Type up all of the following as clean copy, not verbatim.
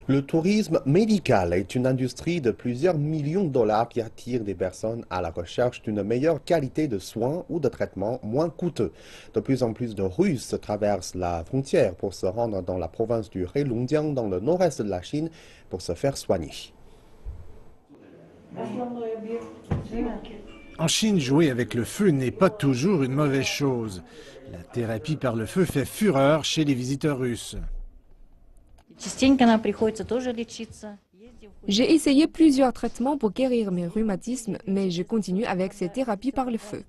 Le tourisme médical est une industrie de plusieurs millions de dollars qui attire des personnes à la recherche d'une meilleure qualité de soins ou de traitements moins coûteux. De plus en plus de Russes traversent la frontière pour se rendre dans la province du Heilongjiang, dans le nord-est de la Chine, pour se faire soigner. En Chine, jouer avec le feu n'est pas toujours une mauvaise chose. La thérapie par le feu fait fureur chez les visiteurs russes. J'ai essayé plusieurs traitements pour guérir mes rhumatismes, mais je continue avec ces thérapies par le feu.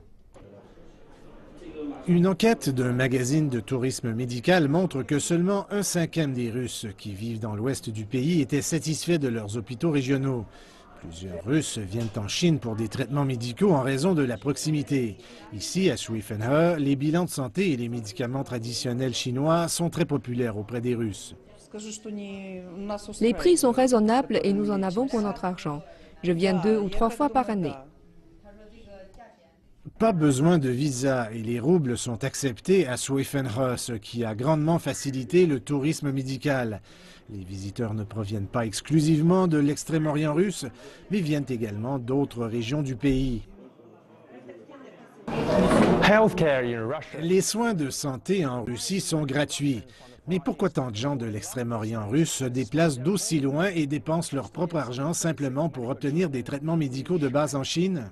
Une enquête d'un magazine de tourisme médical montre que seulement 1/5 des Russes qui vivent dans l'ouest du pays étaient satisfaits de leurs hôpitaux régionaux. Plusieurs Russes viennent en Chine pour des traitements médicaux en raison de la proximité. Ici, à Suifenhe, les bilans de santé et les médicaments traditionnels chinois sont très populaires auprès des Russes. Les prix sont raisonnables et nous en avons pour notre argent. Je viens 2 ou 3 fois par année. Pas besoin de visa et les roubles sont acceptés à Suifenhe, ce qui a grandement facilité le tourisme médical. Les visiteurs ne proviennent pas exclusivement de l'extrême-orient russe, mais viennent également d'autres régions du pays. Les soins de santé en Russie sont gratuits. Mais pourquoi tant de gens de l'extrême-orient russe se déplacent d'aussi loin et dépensent leur propre argent simplement pour obtenir des traitements médicaux de base en Chine?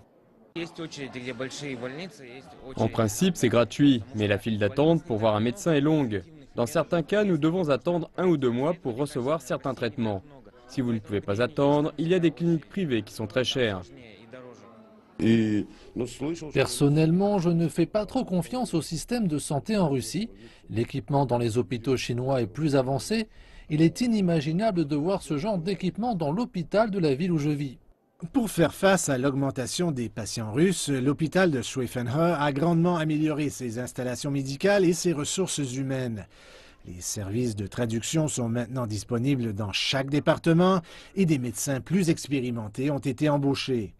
En principe, c'est gratuit, mais la file d'attente pour voir un médecin est longue. Dans certains cas, nous devons attendre 1 ou 2 mois pour recevoir certains traitements. Si vous ne pouvez pas attendre, il y a des cliniques privées qui sont très chères. Personnellement, je ne fais pas trop confiance au système de santé en Russie. L'équipement dans les hôpitaux chinois est plus avancé. Il est inimaginable de voir ce genre d'équipement dans l'hôpital de la ville où je vis. Pour faire face à l'augmentation des patients russes, l'hôpital de Suifenhe a grandement amélioré ses installations médicales et ses ressources humaines. Les services de traduction sont maintenant disponibles dans chaque département et des médecins plus expérimentés ont été embauchés.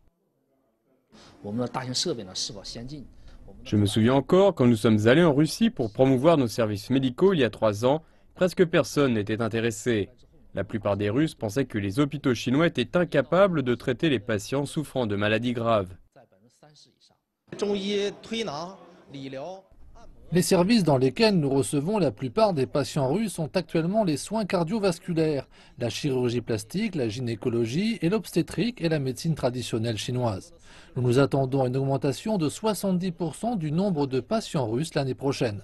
Je me souviens encore, quand nous sommes allés en Russie pour promouvoir nos services médicaux il y a 3 ans, presque personne n'était intéressé. La plupart des Russes pensaient que les hôpitaux chinois étaient incapables de traiter les patients souffrant de maladies graves. Les services dans lesquels nous recevons la plupart des patients russes sont actuellement les soins cardiovasculaires, la chirurgie plastique, la gynécologie et l'obstétrique et la médecine traditionnelle chinoise. Nous nous attendons à une augmentation de 70% du nombre de patients russes l'année prochaine.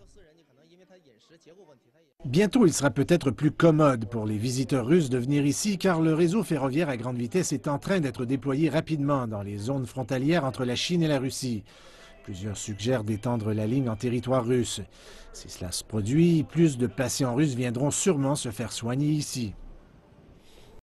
Bientôt, il sera peut-être plus commode pour les visiteurs russes de venir ici car le réseau ferroviaire à grande vitesse est en train d'être déployé rapidement dans les zones frontalières entre la Chine et la Russie. Plusieurs suggèrent d'étendre la ligne en territoire russe. Si cela se produit, plus de patients russes viendront sûrement se faire soigner ici.